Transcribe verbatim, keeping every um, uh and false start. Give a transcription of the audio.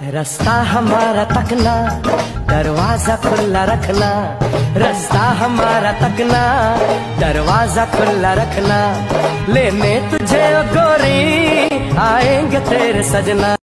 रास्ता हमारा तकना, दरवाजा खुला रखना। रास्ता हमारा तकना, दरवाजा खुला रखना। लेने तुझे ओ गोरी आएंगे तेरे सजना।